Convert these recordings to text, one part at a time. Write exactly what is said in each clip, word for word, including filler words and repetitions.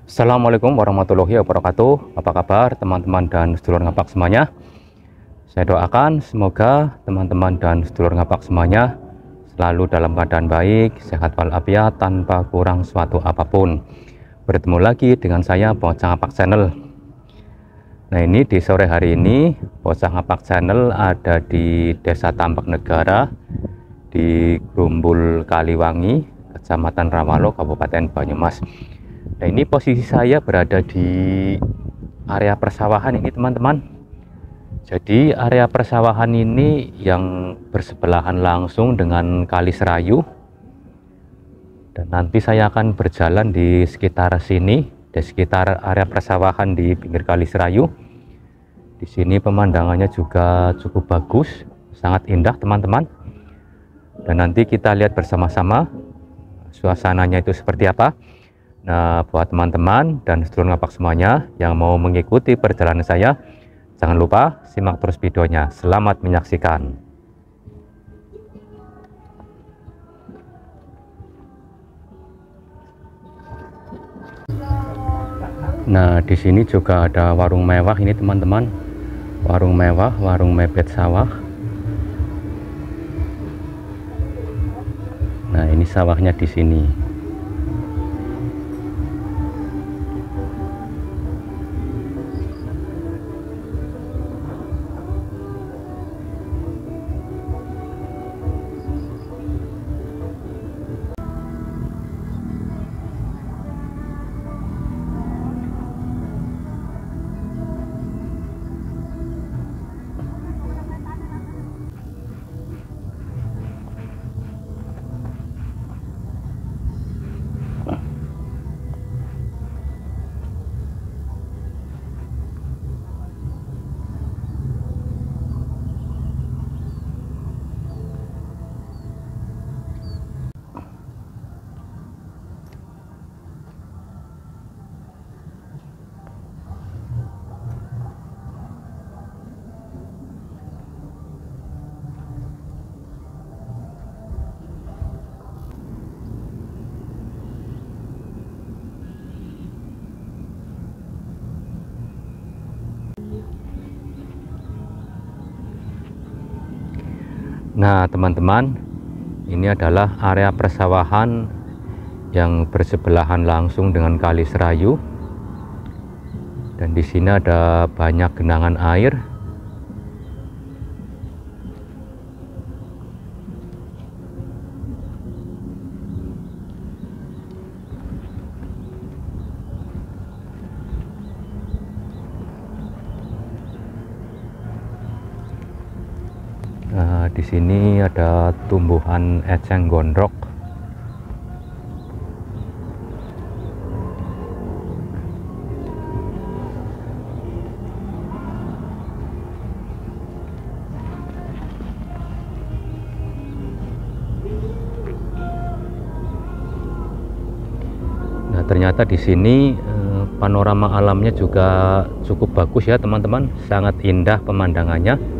Assalamualaikum warahmatullahi wabarakatuh. Apa kabar teman-teman dan sedulur ngapak semuanya? Saya doakan semoga teman-teman dan sedulur ngapak semuanya selalu dalam keadaan baik, sehat walafiat, tanpa kurang suatu apapun. Bertemu lagi dengan saya Bocah Ngapak Channel. Nah, ini di sore hari ini Bocah Ngapak Channel ada di Desa Tambak Negara di Grumbul Kaliwangi, Kecamatan Rawalo, Kabupaten Banyumas. Nah, ini posisi saya berada di area persawahan ini teman-teman. Jadi area persawahan ini yang bersebelahan langsung dengan Kali Serayu. Dan nanti saya akan berjalan di sekitar sini, di sekitar area persawahan di pinggir Kali Serayu. Di sini pemandangannya juga cukup bagus, sangat indah teman-teman. Dan nanti kita lihat bersama-sama suasananya itu seperti apa. Nah, buat teman-teman dan sedulur ngapak semuanya yang mau mengikuti perjalanan saya, jangan lupa simak terus videonya. Selamat menyaksikan. Nah, di sini juga ada warung mewah ini teman-teman. Warung mewah, warung mebet sawah. Nah, ini sawahnya di sini. Nah, teman-teman, ini adalah area persawahan yang bersebelahan langsung dengan Kali Serayu. Dan di sini ada banyak genangan air. Nah, di sini ada tumbuhan eceng gondok. Nah, ternyata di sini eh, panorama alamnya juga cukup bagus ya teman-teman, sangat indah pemandangannya.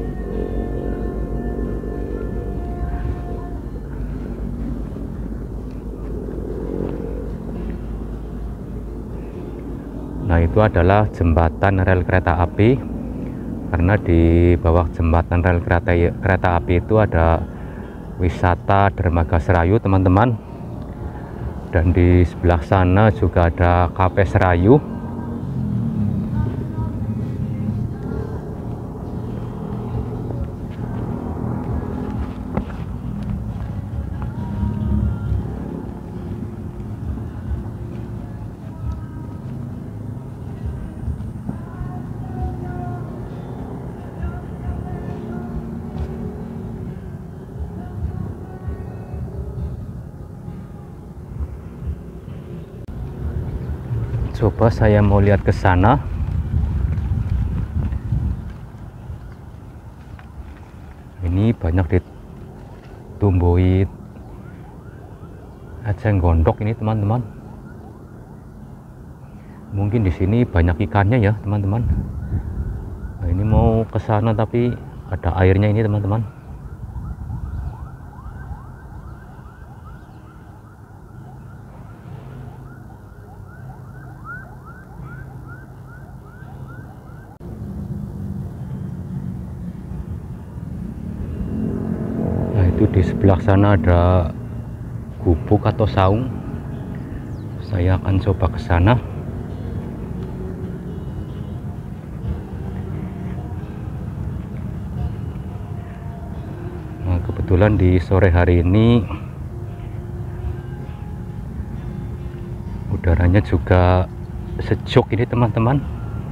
Nah, itu adalah jembatan rel kereta api, karena di bawah jembatan rel kereta, kereta api itu ada wisata Dermaga Serayu teman-teman. Dan di sebelah sana juga ada Kafe Serayu. Coba saya mau lihat ke sana. Ini banyak ditumbuhi eceng gondok ini teman-teman. Mungkin di sini banyak ikannya ya teman-teman. Nah, ini mau ke sana tapi ada airnya ini teman-teman. itu di sebelah sana ada gubuk atau saung. Saya akan coba ke sana. Nah, kebetulan di sore hari ini udaranya juga sejuk ini teman-teman.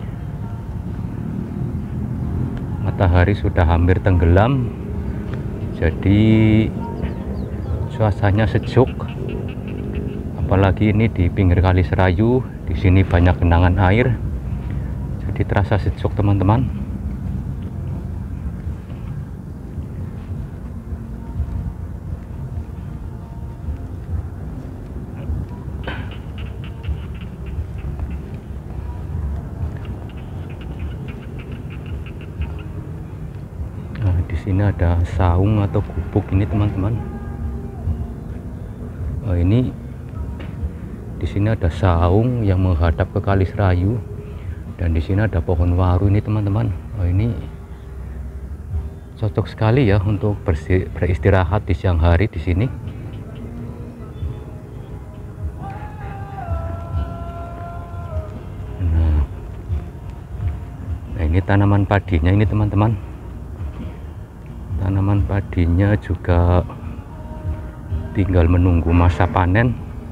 Matahari sudah hampir tenggelam, jadi suasananya sejuk. Apalagi ini di pinggir Kali Serayu, di sini banyak genangan air, jadi terasa sejuk teman-teman. Di sini ada saung atau gubuk ini teman-teman. Oh, ini di sini ada saung yang menghadap ke Kali Serayu, dan di sini ada pohon waru ini teman-teman. Oh, ini cocok sekali ya untuk beristirahat di siang hari di sini. Nah, nah ini tanaman padinya ini teman-teman. Tanaman padinya juga tinggal menunggu masa panen.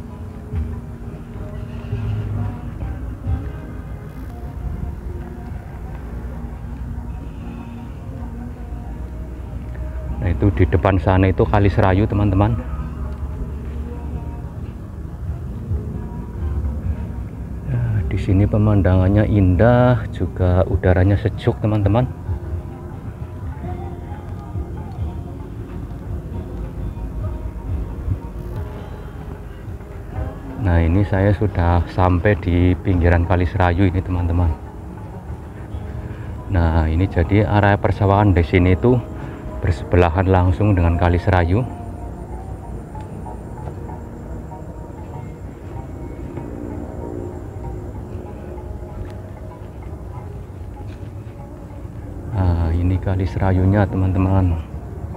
Nah, itu di depan sana itu Kali Serayu teman-teman. Nah, di sini pemandangannya indah, juga udaranya sejuk teman-teman. Nah, ini saya sudah sampai di pinggiran Kali Serayu ini teman-teman. Nah, ini jadi area persawahan di sini itu bersebelahan langsung dengan Kali Serayu. Nah, ini Kali Serayunya teman-teman.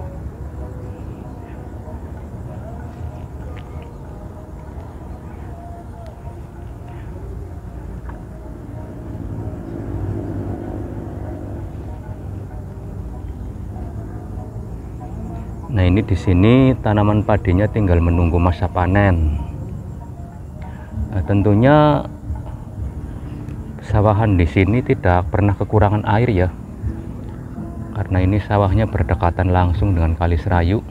Nah, ini di sini tanaman padinya tinggal menunggu masa panen. Nah, tentunya sawahan di sini tidak pernah kekurangan air ya, karena ini sawahnya berdekatan langsung dengan Kali Serayu.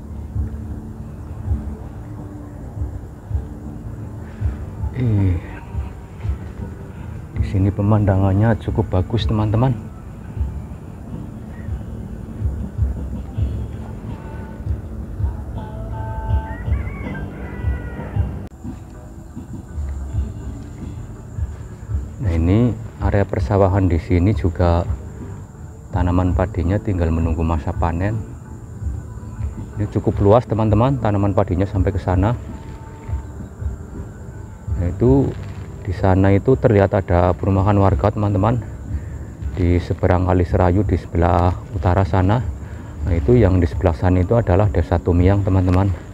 Eh, di sini pemandangannya cukup bagus teman-teman. Nah, ini area persawahan di sini juga tanaman padinya tinggal menunggu masa panen. Ini cukup luas teman-teman, tanaman padinya sampai ke sana. Nah, itu di sana itu terlihat ada perumahan warga teman-teman. Di seberang Kali Serayu di sebelah utara sana. Nah, itu yang di sebelah sana itu adalah Desa Tumiang teman-teman.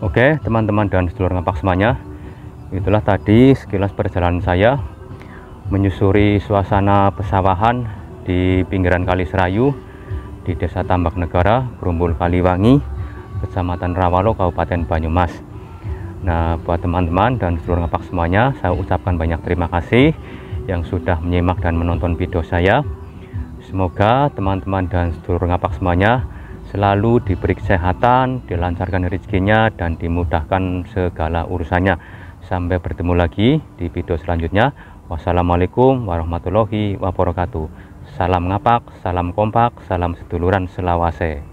Oke teman-teman dan sedulur ngapak semuanya, itulah tadi sekilas perjalanan saya menyusuri suasana pesawahan di pinggiran Kali Serayu di Desa Tambak Negara, Grumbul Kaliwangi, Kecamatan Rawalo, Kabupaten Banyumas. Nah, buat teman-teman dan sedulur ngapak semuanya, saya ucapkan banyak terima kasih yang sudah menyimak dan menonton video saya. Semoga teman-teman dan sedulur ngapak semuanya selalu diberi kesehatan, dilancarkan rezekinya, dan dimudahkan segala urusannya. Sampai bertemu lagi di video selanjutnya. Wassalamualaikum warahmatullahi wabarakatuh. Salam ngapak, salam kompak, salam seduluran selawase.